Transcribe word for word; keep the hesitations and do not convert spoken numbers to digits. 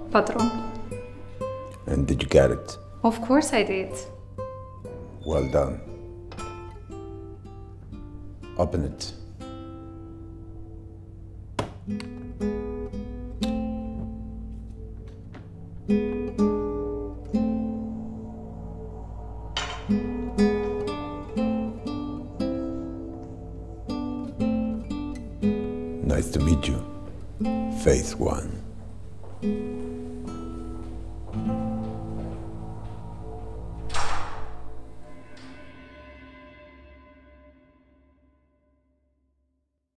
patron. And did you get it? Of course I did. Well done. Open it. Nice to meet you, Phase One.